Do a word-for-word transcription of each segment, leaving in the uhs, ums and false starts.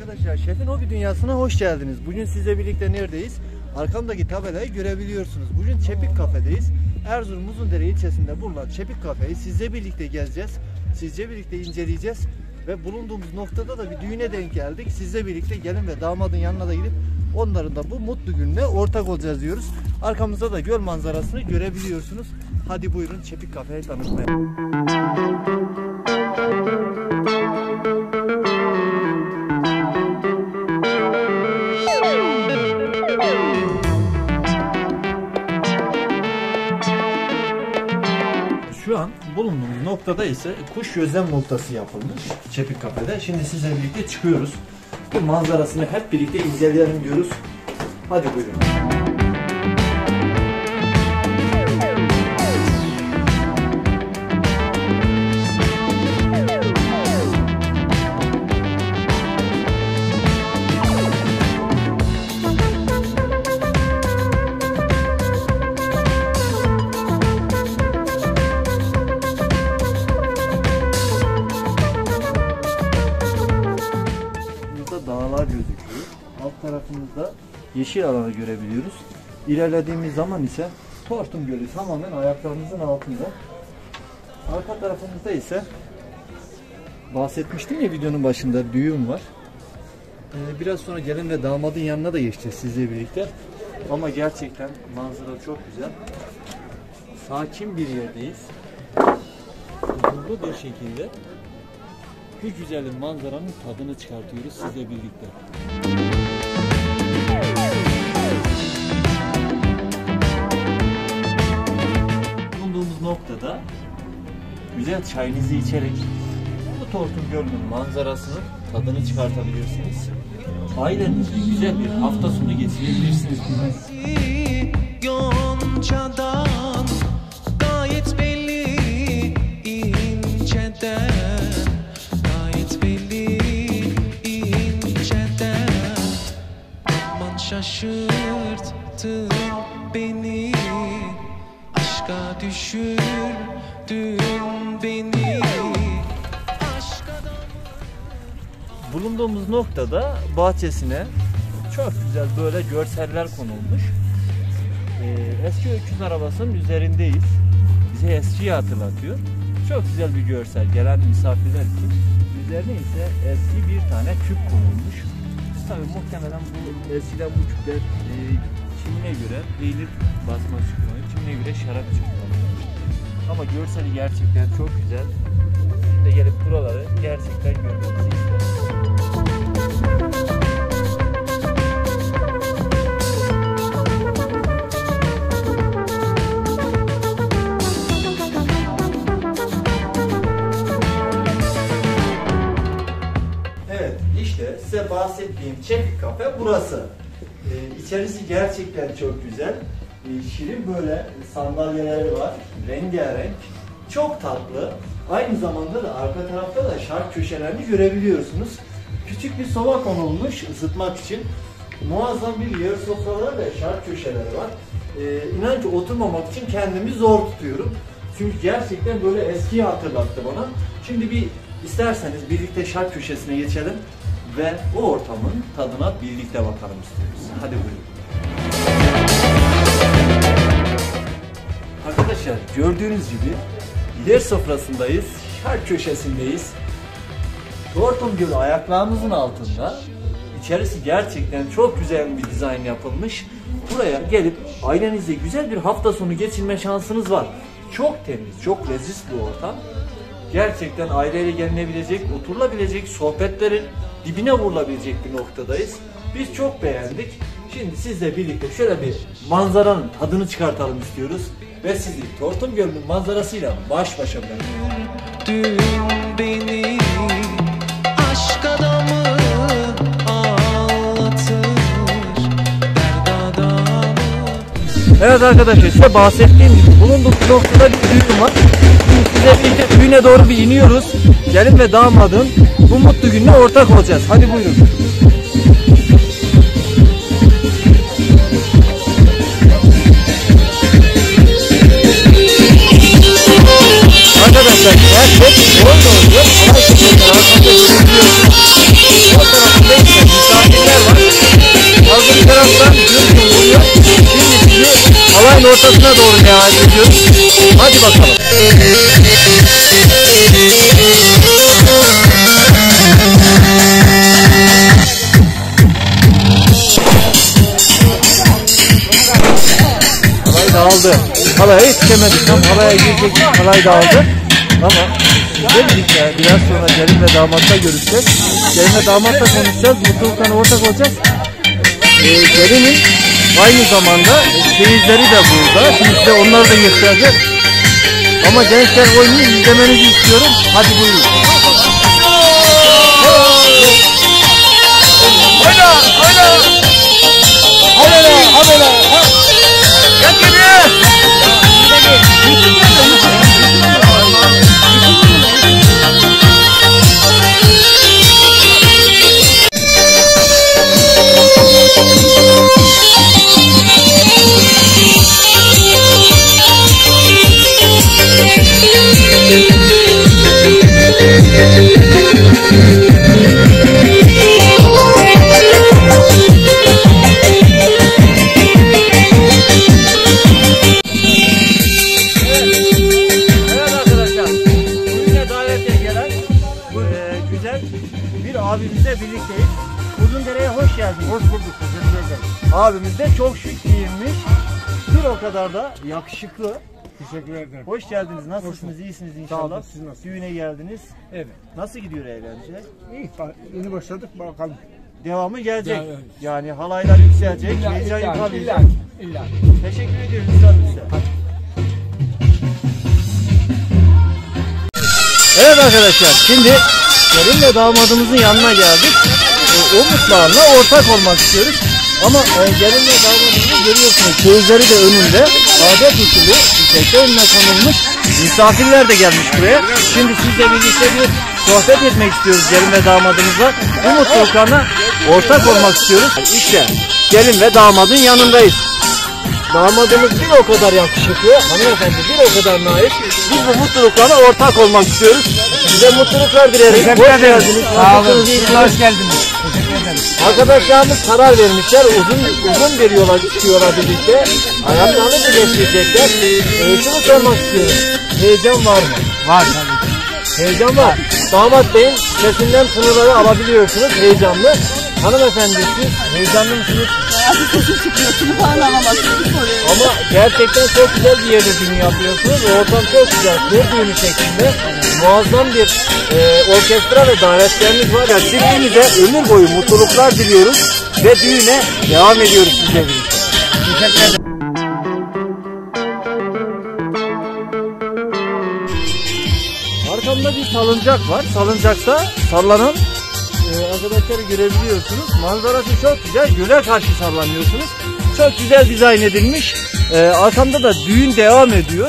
Arkadaşlar, Şef'in Hobi Dünyası'na hoş geldiniz. Bugün sizle birlikte neredeyiz? Arkamdaki tabelayı görebiliyorsunuz. Bugün Çepik Kafe'deyiz. Erzurum Uzundere ilçesinde bulunan Çepik Kafe'yi sizle birlikte gezeceğiz. Sizle birlikte inceleyeceğiz. Ve bulunduğumuz noktada da bir düğüne denk geldik. Sizle birlikte gelin ve damadın yanına da gidip onların da bu mutlu gününe ortak olacağız diyoruz. Arkamızda da göl manzarasını görebiliyorsunuz. Hadi buyurun Çepik Kafe'yi tanıtmaya. Şu an bulunduğumuz noktada ise kuş gözlem noktası yapılmış Çepik Kafe'de. Şimdi sizle birlikte çıkıyoruz. Bu manzarasını hep birlikte inceleyelim diyoruz. Hadi buyurun. Dağlar gözüküyor. Alt tarafımızda yeşil alanı görebiliyoruz. İlerlediğimiz zaman ise Tortum Gölü tamamen ayaklarımızın altında. Arka tarafımızda ise bahsetmiştim ya videonun başında, düğün var. Ee, biraz sonra gelin ve damadın yanına da geçeceğiz sizle birlikte. Ama gerçekten manzara çok güzel. Sakin bir yerdeyiz. Huzurlu bir şekilde bu güzel manzaranın tadını çıkartıyoruz sizle birlikte. Bulunduğumuz noktada güzel çayınızı içerek bu Tortum Gölü'nün manzarasının tadını çıkartabilirsiniz. Ailenizle güzel bir hafta sonu geçirebilirsiniz. Yonca'dan gayet belli inceden. Şaşırttın beni, aşka düşürdün beni. Bulunduğumuz noktada bahçesine çok güzel böyle görseller konulmuş. Ee, eski öküz arabasının üzerindeyiz. Bize eskiyi hatırlatıyor. Çok güzel bir görsel gelen misafirler için. Üzerine ise eski bir tane küp konulmuş. Tabii muhtemelen bu eskiden bu küpler e, kimine göre peynir basması çıkıyor, kimine göre şarap çıkıyor. Ama görseli gerçekten çok güzel. Şimdi de gelip buraları gerçekten görmenizi isterim. İşte size bahsettiğim Çepik Kafe burası. Ee, içerisi gerçekten çok güzel. Ee, şirin böyle sandalyeleri var. Rengarenk. Çok tatlı. Aynı zamanda da arka tarafta da şark köşelerini görebiliyorsunuz. Küçük bir soba konulmuş ısıtmak için. Muazzam bir yer sofraları ve şark köşeleri var. Ee, inan ki oturmamak için kendimi zor tutuyorum. Çünkü gerçekten böyle eskiyi hatırlattı bana. Şimdi bir isterseniz birlikte şark köşesine geçelim ve o ortamın tadına birlikte bakalım istiyoruz. Hadi buyurun. Arkadaşlar, gördüğünüz gibi yer sofrasındayız, şark köşesindeyiz. Tortum Gölü ayaklarımızın altında. İçerisi gerçekten çok güzel bir dizayn yapılmış. Buraya gelip ailenizle güzel bir hafta sonu geçirme şansınız var. Çok temiz, çok leziz bir ortam. Gerçekten aileyle gelinebilecek, oturulabilecek, sohbetlerin dibine vurulabilecek bir noktadayız. Biz çok beğendik. Şimdi sizle birlikte şöyle bir manzaranın tadını çıkartalım istiyoruz. Ve sizi Tortum Gölü'nün manzarasıyla baş başa bırakıyoruz. Dün beni aşk adamı ağlatır, derd adamı. Evet arkadaşlar, size bahsettiğim gibi bulunduğumuz noktada bir düğün var. Size birlikte düğüne doğru bir iniyoruz. Gelin ve damadın bu mutlu gününe ortak olacağız. Hadi buyurun. Arkadaşlar gerçek zor da oluyor. Ama işte arkamda görüyorsunuz. O tarafında ise bakalım. Halay dağıldı. Halaya yetişemedik. Tam halaya girecek halay dağıldı. Ama dedik ya, biraz sonra gelin ve damatla görüşeceğiz. Gelin ve damatla konuşacağız. Mutluluklarına ortak olacağız. Ee, gelinin aynı zamanda seyircileri de burada. Şimdi size onları da göstereceğiz. Ama gençler oyunu izlemenizi istiyorum. Hadi buyurun. Oyna! Oyna! Havela! Havela! Gel geliyor! Abimizle birlikteyiz. Uzundere'ye hoş geldiniz. Hoş bulduk. Teşekkür ederim. Abimiz de çok şık giyinmiş. Bir o kadar da yakışıklı. Teşekkür ederim. Hoş geldiniz. Nasılsınız? İyisiniz inşallah. Sağ olun, siz nasılsınız? Düğüne geldiniz. Evet. Nasıl gidiyor eğlence? İyi. Yeni başladık. Bakalım. Devamı gelecek. Ya, evet. Yani halaylar yükselecek. İlla, Heyecan illa, yıkamayacak. illa, illa. Teşekkür ediyoruz size. Evet arkadaşlar, şimdi gelin ve damadımızın yanına geldik. E, o mutfağına ortak olmak istiyoruz. Ama e, gelin ve damadımızı görüyorsunuz. Çeyizleri de önünde. Adet usulü çiçekte önüne konulmuş. Misafirler de gelmiş buraya. Şimdi sizle birlikte bir sohbet etmek istiyoruz gelin ve damadımızla. Bu mutluluklarına ortak olmak istiyoruz. İşte gelin ve damadın yanındayız. Damadımız bir o kadar yakışıklı, hanımefendi bir o kadar naif. Biz bu mutluluklara ortak olmak istiyoruz. Size mutluluklar dileriz. Hoş geldiniz. Sağ olun. Hoş geldiniz. Teşekkür ederim. Arkadaşlarımız karar vermişler. Uzun uzun bir yola çıkıyorlar birlikte. Hayatlarını birleştirecekler. Ee, şunu sormak istiyorum. Heyecan var mı? Var tabii. Heyecan var. Damat Bey'in sesinden sınırları alabiliyorsunuz. Heyecanlı. Hanımefendi siz heyecanlı mısınız? Artık sesim çıkıyor. Şunu falan alamazsınız. Ama gerçekten çok güzel bir yerde düğün yapıyorsunuz. Ortam çok güzel. Kır düğünü şeklinde. Muazzam bir e, orkestra ve davetleriniz var. Yani size ömür boyu mutluluklar diliyoruz. Ve düğüne devam ediyoruz sizle birlikte. Teşekkür ederim. Arkamda bir salıncak var. Salıncakta sallanan e, arkadaşları görebiliyorsunuz. Manzarası çok güzel. Göle karşı sallanıyorsunuz. Çok güzel dizayn edilmiş. E, arkamda da düğün devam ediyor.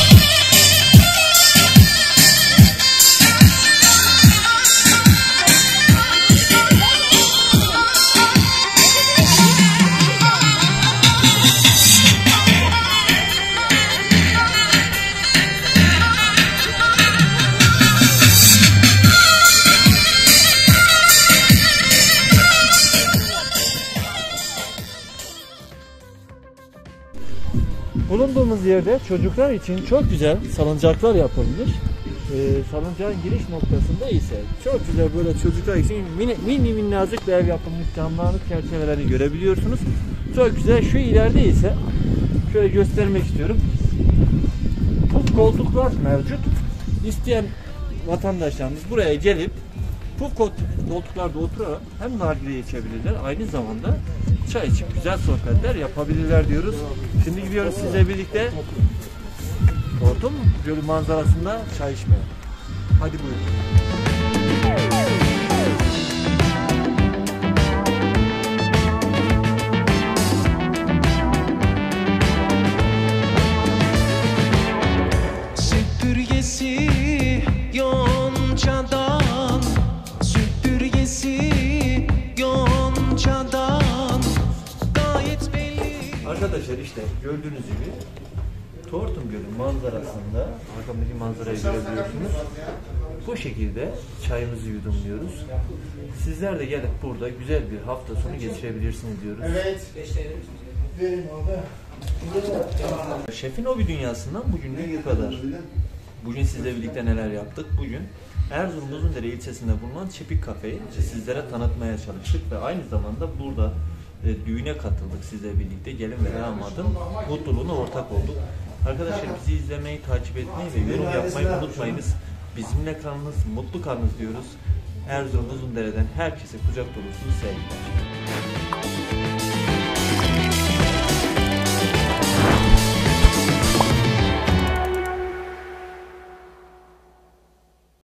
Bulunduğumuz yerde çocuklar için çok güzel salıncaklar yapılmış. Ee, salıncağın giriş noktasında ise çok güzel böyle çocuklar için mini, mini minnacık bir ev yapılmış, camlarlık çerçevelerini görebiliyorsunuz. Çok güzel. Şu ileride ise şöyle göstermek istiyorum. Puf koltuklar mevcut. İsteyen vatandaşlarımız buraya gelip puf koltuklarda oturarak hem nargile içebilirler, aynı zamanda çay içip güzel sohbetler yapabilirler diyoruz. Şimdi gidiyoruz sizle birlikte Hortum Gölü manzarasında çay içmeye. Hadi buyurun. Süpürgesi yoncadan, süpürgesi yoncadan gayet belli. Arkadaşlar işte gördüğünüz gibi Hortum Gölü manzarasında arkamdaki manzarayı görebiliyorsunuz. Bu şekilde çayımızı yudumluyoruz. Sizler de gelip burada güzel bir hafta sonu geçirebilirsiniz diyoruz. Evet. Verin orada. Şefin Hobi Dünyası'ndan bugünlük bu kadar. Bugün sizle birlikte neler yaptık? Bugün Erzurum Uzundere ilçesinde bulunan Çepik Kafe'yi sizlere tanıtmaya çalıştık ve aynı zamanda burada e, düğüne katıldık sizle birlikte. Gelin ve damadın mutluluğuna ortak olduk. Arkadaşlar bizi izlemeyi, takip etmeyi ve yorum yapmayı unutmayınız. Bizimle kalınız, mutlu kalınız diyoruz. Erzurum Uzundere'den herkese kucak dolusu sevgiler.